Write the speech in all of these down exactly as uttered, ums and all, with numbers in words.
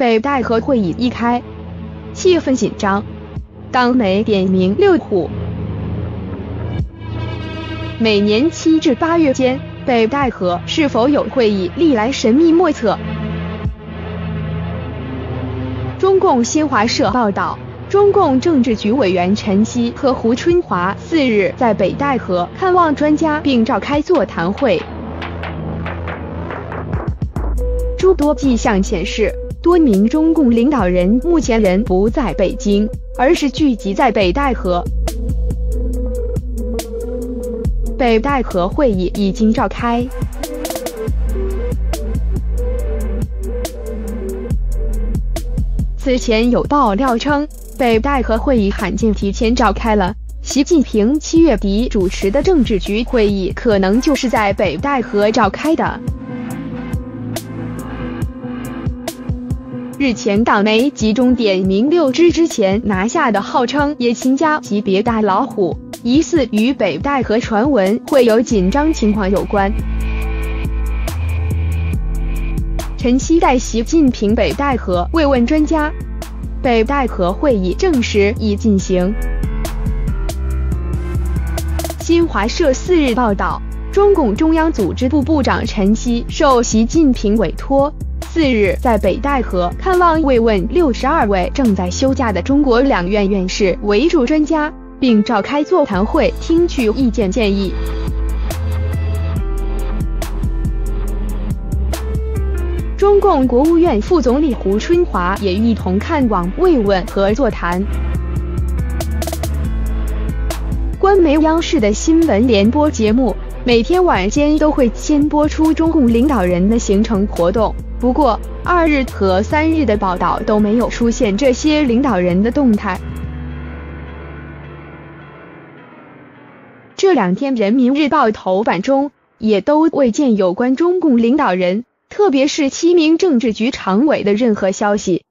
北戴河会议一开，气氛紧张，党媒点名六虎。每年七至八月间，北戴河是否有会议，历来神秘莫测。中共新华社报道，中共政治局委员陈希和胡春华四日在北戴河看望专家并召开座谈会。诸多迹象显示，多名中共领导人目前人不在北京，而是聚集在北戴河。北戴河会议已经召开。此前有爆料称，北戴河会议罕见提前召开了，习近平七月底主持的政治局会议可能就是在北戴河召开的。日前党媒集中点名六只之前拿下的号称野亲家级别大老虎，疑似与北戴河传闻会有紧张情况有关。陈希带习近平北戴河慰问专家，北戴河会议证实已进行。新华社四日报道，中共中央组织部部长陈希受习近平委托，四日在北戴河看望慰问六十二位正在休假的中国两院院士为主专家，并召开座谈会，听取意见建议。中共国务院副总理胡春华也一同看望慰问和座谈。官媒央视的新闻联播节目每天晚间都会先播出中共领导人的行程活动，不过二日和三日的报道都没有出现这些领导人的动态。这两天人民日报头版中也都未见有关中共领导人，特别是七名政治局常委的任何消息。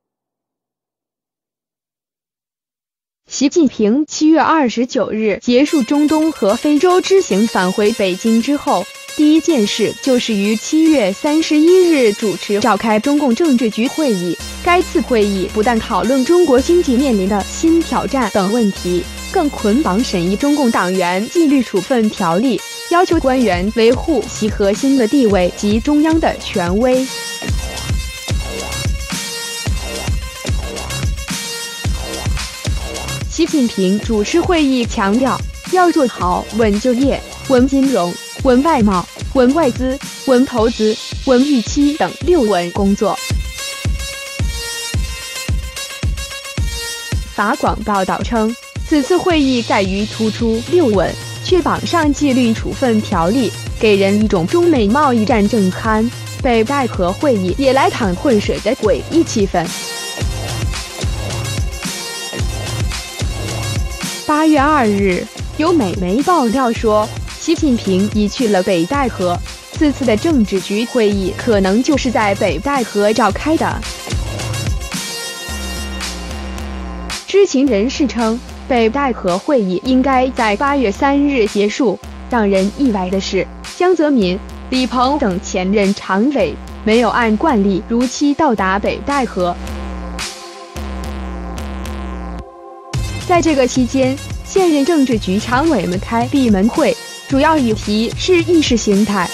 习近平七月二十九日结束中东和非洲之行返回北京之后，第一件事就是于七月三十一日主持召开中共政治局会议。该次会议不但讨论中国经济面临的新挑战等问题，更捆绑审议中共党员纪律处分条例，要求官员维护其核心的地位及中央的权威。习近平主持会议强调，要做好稳就业、稳金融、稳外贸、稳外资、稳投资、稳预期等六稳工作。法广报道称，此次会议在于突出六稳，却绑上纪律处分条例，给人一种中美贸易战正酣，北戴河会议也来淌浑水的诡异气氛。八月二日，有美媒爆料说，习近平已去了北戴河，此次的政治局会议可能就是在北戴河召开的。知情人士称，北戴河会议应该在八月三日结束。让人意外的是，江泽民、李鹏等前任常委没有按惯例如期到达北戴河。在这个期间，现任政治局常委们开闭门会，主要议题是意识形态。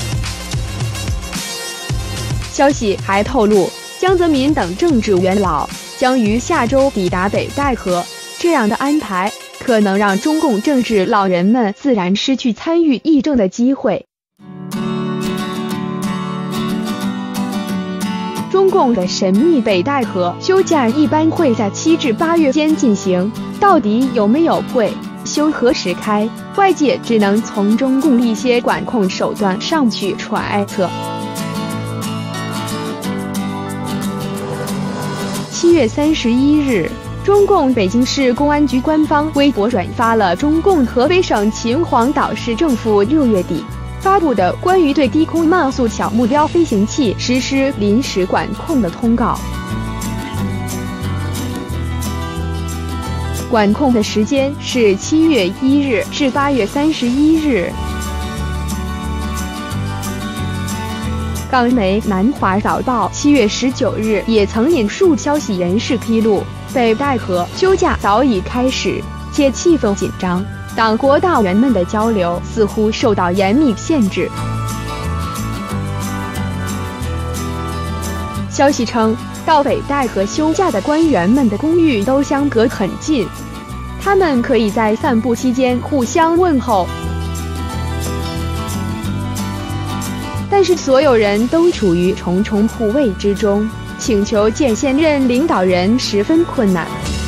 消息还透露，江泽民等政治元老将于下周抵达北戴河，这样的安排可能让中共政治老人们自然失去参与议政的机会。中共的神秘北戴河休假一般会在七至八月间进行，到底有没有会，休何时开，外界只能从中共一些管控手段上去揣测。七月三十一日，中共北京市公安局官方微博转发了中共河北省秦皇岛市政府六月底发布的关于对低空慢速小目标飞行器实施临时管控的通告。管控的时间是七月一日至八月三十一日。 港媒《南华早报》七月十九日也曾引述消息人士披露，北戴河休假早已开始，且气氛紧张，党国大员们的交流似乎受到严密限制。消息称，到北戴河休假的官员们的公寓都相隔很近，他们可以在散步期间互相问候。但是所有人都处于重重护卫之中，请求见现任领导人十分困难。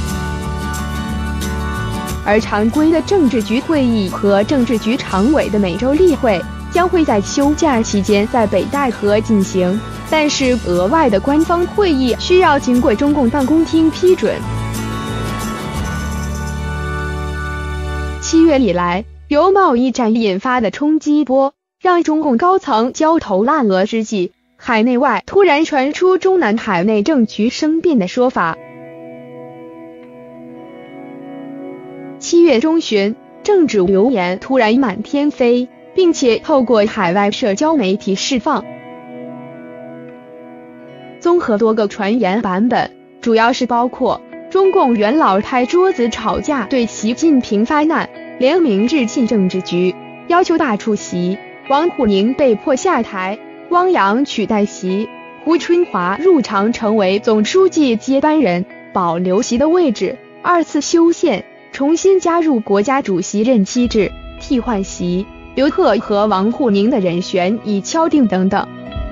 而常规的政治局会议和政治局常委的每周例会将会在休假期间在北戴河进行，但是额外的官方会议需要经过中共办公厅批准。七月以来，由贸易战引发的冲击波，让中共高层焦头烂额之际，海内外突然传出中南海内政局生变的说法。七月中旬，政治流言突然满天飞，并且透过海外社交媒体释放。综合多个传言版本，主要是包括中共元老拍桌子吵架，对习近平发难，联名致信政治局，要求罢出席，王沪宁被迫下台，汪洋取代习，胡春华入常成为总书记接班人，保留习的位置，二次修宪，重新加入国家主席任期制，替换习、刘鹤和王沪宁的人选已敲定等等。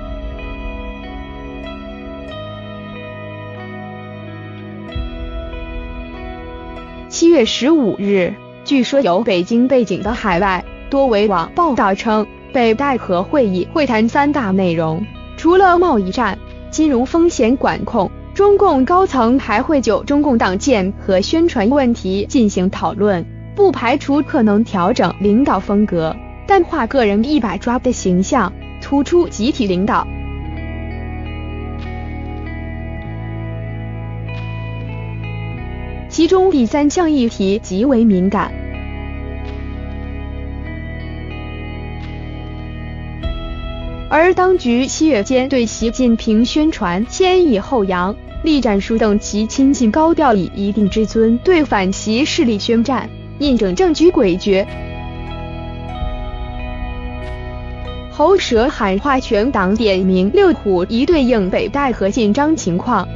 七月十五日，据说有北京背景的海外多维网报道称，北戴河会议会谈三大内容，除了贸易战、金融风险管控，中共高层还会就中共党建和宣传问题进行讨论，不排除可能调整领导风格，淡化个人一把抓的形象，突出集体领导。其中第三项议题极为敏感，而当局七月间对习近平宣传先抑后扬，栗战书等其亲信高调以一定之尊对反习势力宣战，印证政局诡谲。喉舌喊话全党点名六虎一对应北戴河紧张情况。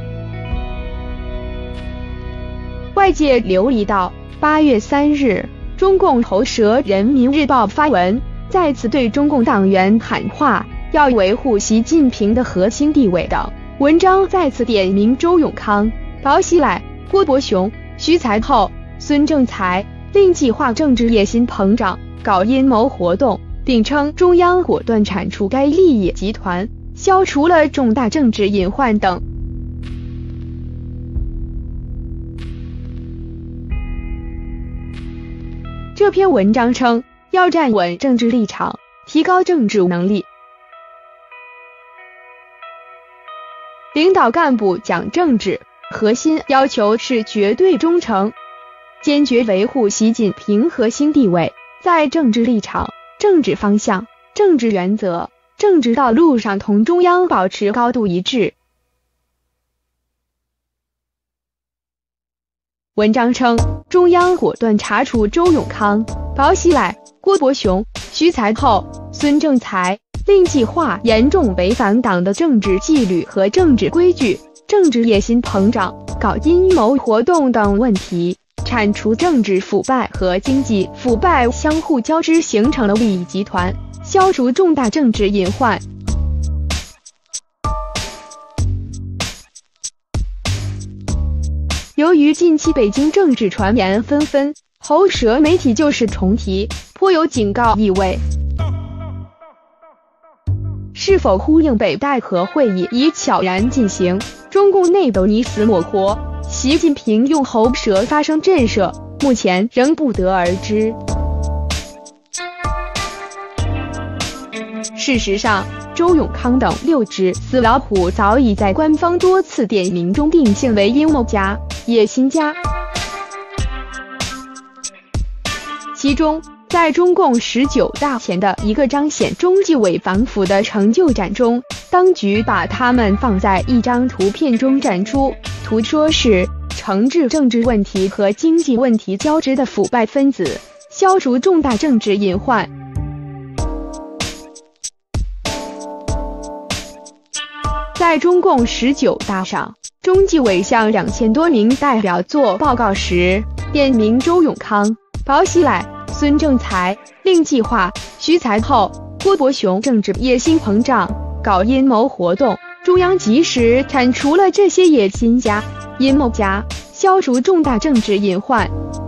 外界留意到，八月三日，中共喉舌人民日报发文，再次对中共党员喊话，要维护习近平的核心地位等。文章再次点名周永康、薄熙来、郭伯雄、徐才厚、孙政才，令计划政治野心膨胀，搞阴谋活动，并称中央果断铲除该利益集团，消除了重大政治隐患等。这篇文章称，要站稳政治立场，提高政治能力。领导干部讲政治，核心要求是绝对忠诚，坚决维护习近平核心地位，在政治立场、政治方向、政治原则、政治道路上同中央保持高度一致。文章称，中央果断查处周永康、薄熙来、郭伯雄、徐才厚、孙政才，令计划严重违反党的政治纪律和政治规矩，政治野心膨胀，搞阴谋活动等问题，铲除政治腐败和经济腐败相互交织形成的利益集团，消除重大政治隐患。由于近期北京政治传言纷纷，喉舌媒体就是重提，颇有警告意味。是否呼应北戴河会议已悄然进行，中共内斗你死我活，习近平用喉舌发生震慑，目前仍不得而知。事实上，周永康等六只死老虎早已在官方多次点名中定性为阴谋家、野心家。其中， 在中共十九大前的一个彰显中纪委反腐的成就展中，当局把他们放在一张图片中展出，图说是惩治政治问题和经济问题交织的腐败分子，消除重大政治隐患。在中共十九大上，中纪委向两千多名代表做报告时，点名周永康、薄熙来、孙政才、令计划、徐才厚、郭伯雄政治野心膨胀，搞阴谋活动。中央及时铲除了这些野心家、阴谋家，消除重大政治隐患。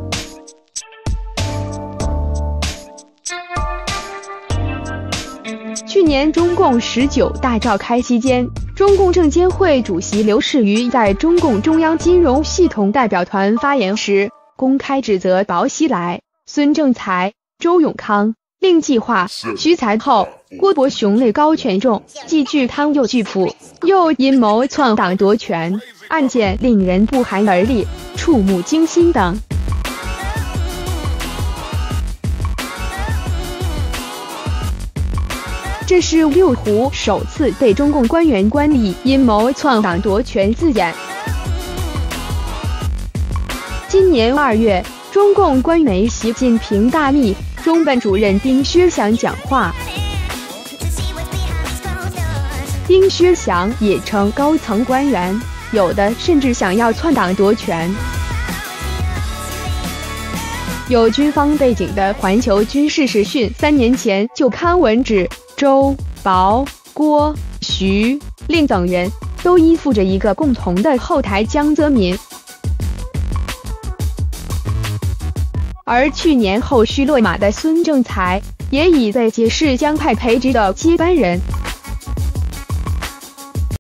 去年中共十九大召开期间，中共证监会主席刘士余在中共中央金融系统代表团发言时，公开指责薄熙来、孙政才、周永康、令计划、徐才厚、郭伯雄类高权重，既巨贪又巨腐，又阴谋篡党夺权，案件令人不寒而栗、触目惊心等。这是六湖首次被中共官员冠以阴谋篡党夺权字眼。今年二月，中共官媒习近平大秘中办主任丁薛祥讲话，丁薛祥也称高层官员有的甚至想要篡党夺权。有军方背景的环球军事时讯三年前就刊文指，周、薄、郭、徐、令等人都依附着一个共同的后台江泽民。而去年后续落马的孙政才，也已在揭示江派培植的接班人。